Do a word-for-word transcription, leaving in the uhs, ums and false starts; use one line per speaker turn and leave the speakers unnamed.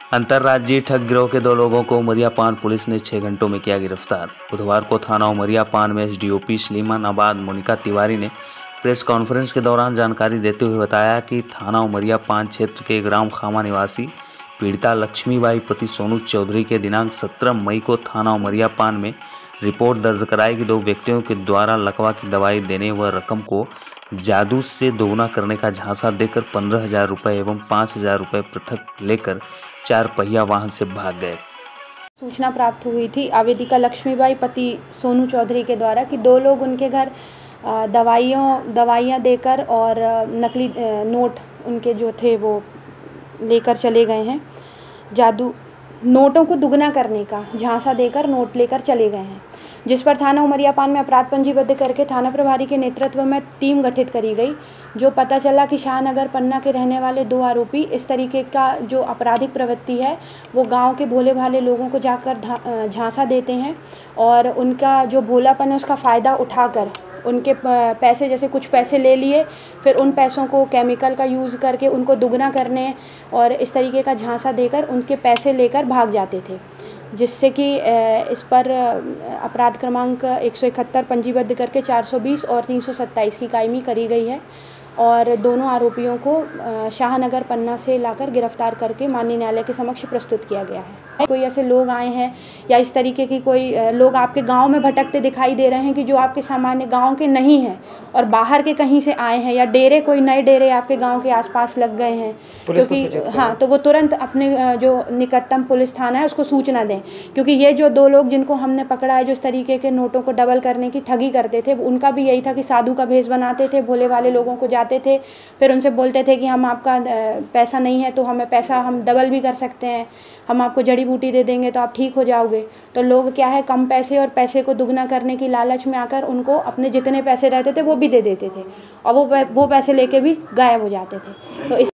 अंतर्राज्यीय ठग गिरोह के दो लोगों को उमरिया पान पुलिस ने छह घंटों में किया गिरफ्तार। बुधवार को थाना उमरिया पान में एसडीओपी सलीमानाबाद मोनिका तिवारी ने प्रेस कॉन्फ्रेंस के दौरान जानकारी देते हुए बताया कि थाना उमरिया पान क्षेत्र के ग्राम खामा निवासी पीड़िता लक्ष्मीबाई पति सोनू चौधरी के दिनांक सत्रह मई को थाना उमरिया पान में रिपोर्ट दर्ज कराई कि दो व्यक्तियों के द्वारा लकवा की दवाई देने व रकम को जादू से दोगुना करने का झांसा देकर पंद्रह हजार रुपये एवं पाँच हजार रुपये पृथक लेकर चार पहिया वाहन से भाग गए।
सूचना प्राप्त हुई थी आवेदिका लक्ष्मीबाई पति सोनू चौधरी के द्वारा कि दो लोग उनके घर दवाइयों दवाइयाँ देकर और नकली नोट उनके जो थे वो लेकर चले गए हैं। जादू नोटों को दुगना करने का झांसा देकर नोट लेकर चले गए हैं, जिस पर थाना उमरिया पान में अपराध पंजीबद्ध करके थाना प्रभारी के नेतृत्व में टीम गठित करी गई। जो पता चला कि शाहनगर पन्ना के रहने वाले दो आरोपी इस तरीके का जो आपराधिक प्रवृत्ति है वो गांव के भोले भाले लोगों को जाकर झांसा देते हैं और उनका जो भोलापन है उसका फ़ायदा उठाकर उनके पैसे जैसे कुछ पैसे ले लिए, फिर उन पैसों को केमिकल का यूज़ करके उनको दुगना करने और इस तरीके का झांसा देकर उनके पैसे लेकर भाग जाते थे, जिससे कि इस पर अपराध क्रमांक एक सौ इकहत्तर पंजीबद्ध करके चार सौ बीस और तीन सौ सत्ताईस की कायमी करी गई है और दोनों आरोपियों को शाहनगर पन्ना से लाकर गिरफ्तार करके माननीय न्यायालय के समक्ष प्रस्तुत किया गया है। कोई ऐसे लोग आए हैं या इस तरीके की कोई लोग आपके गांव में भटकते दिखाई दे रहे हैं कि जो आपके सामान्य गांव के नहीं हैं और बाहर के कहीं से आए हैं, या डेरे कोई नए डेरे आपके गांव के आसपास लग गए हैं, क्योंकि हाँ तो वो तुरंत अपने जो निकटतम पुलिस थाना है उसको सूचना दें, क्योंकि ये जो दो लोग जिनको हमने पकड़ा है जो इस तरीके के नोटों को डबल करने की ठगी करते थे, उनका भी यही था कि साधु का भेष बनाते थे, भोले वाले लोगों को जाते थे, फिर उनसे बोलते थे कि हम आपका पैसा नहीं है तो हमें पैसा हम डबल भी कर सकते हैं, हम आपको जड़ी बूटी दे देंगे तो आप ठीक हो जाओगे। तो लोग क्या है कम पैसे और पैसे को दुगना करने की लालच में आकर उनको अपने जितने पैसे रहते थे वो भी दे देते थे और वो वो पैसे लेके भी गायब हो जाते थे। तो इस